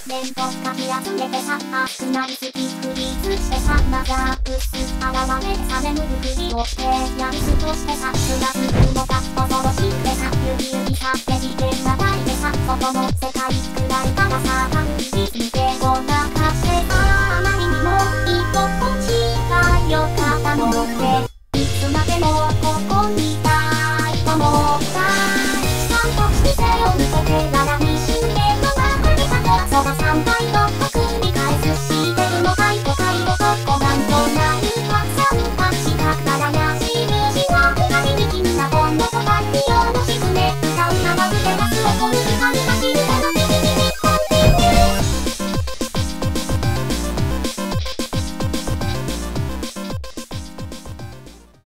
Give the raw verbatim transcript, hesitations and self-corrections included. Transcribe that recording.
連とかき集めてさ、熱くなりすぎフリーズしてさ、マザープス現れてさ、眠るふりをしてやるすとしてさ、プラス雲が恐ろしくてさ、指指さって